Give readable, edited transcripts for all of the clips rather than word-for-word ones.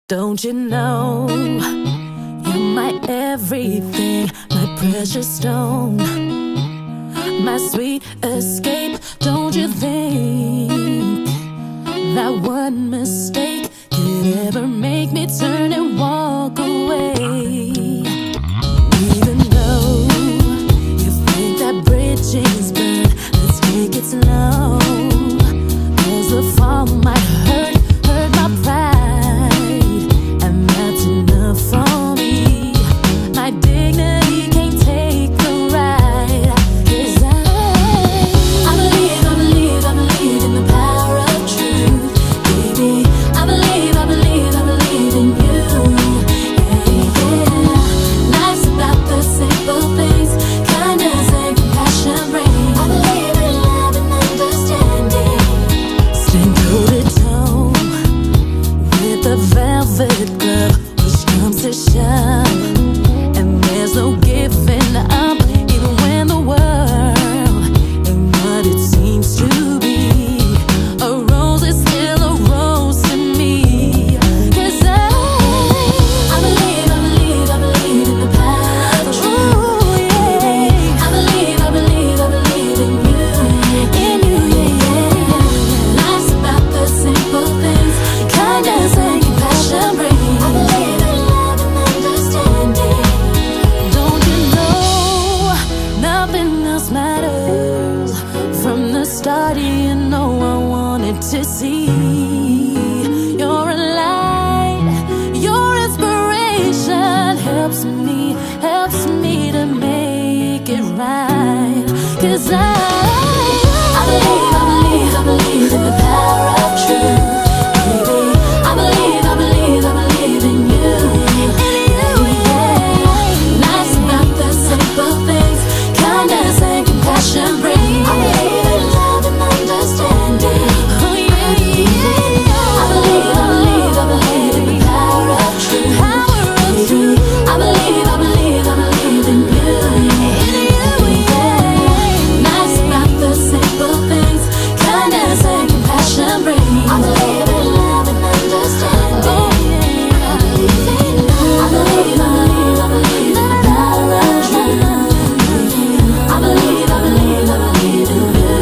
Don't you know you're my everything, my precious stone, my sweet escape? Don't you think that one mistake could ever make me turn and walk away? Even though you think that bridges burn, let's take it slow, 'cause the fall might hurt my pride, and that's enough for me. My dignity can't take the ride, 'cause I believe in the power of truth, baby. I believe in you, yeah, yeah. Life's about the simple things, kindness and compassion bring. I believe in love and understanding. Stand toe to toe with the velvet glove, which comes to shove, and there's no giving up, even when the world ain't what it seems to be. A rose is still a rose to me, 'cause I believe in the power of truth, yeah. I believe in you, yeah. Life's about the simple things, kindness and compassion bring. I believe in love and understanding. Don't you know nothing else matters? From the start, you know I wanted to see. You're a light, your inspiration helps me to make it right. 'Cause I believe in the power of truth, baby. I believe in you, yeah. Life's about the simple things, kindness and compassion bring. I believe in love and understanding. Oh yeah, yeah. I believe in the power of truth, baby. I believe in you, yeah. Life's about the simple things, kindness and compassion bring. I believe in love and understanding. Oh yeah. I believe in love. I believe in the power of truth. I believe in you.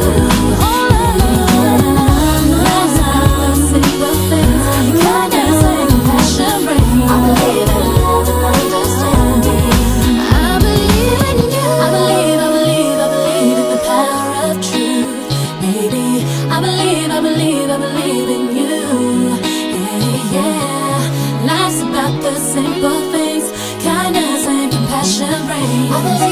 Life's about the simple things, kindness and compassion bring. I believe in love and understanding. I believe in you. I believe in the power of truth, baby. I believe in you, yeah, yeah. Life's about the simple things, kindness and compassion bring.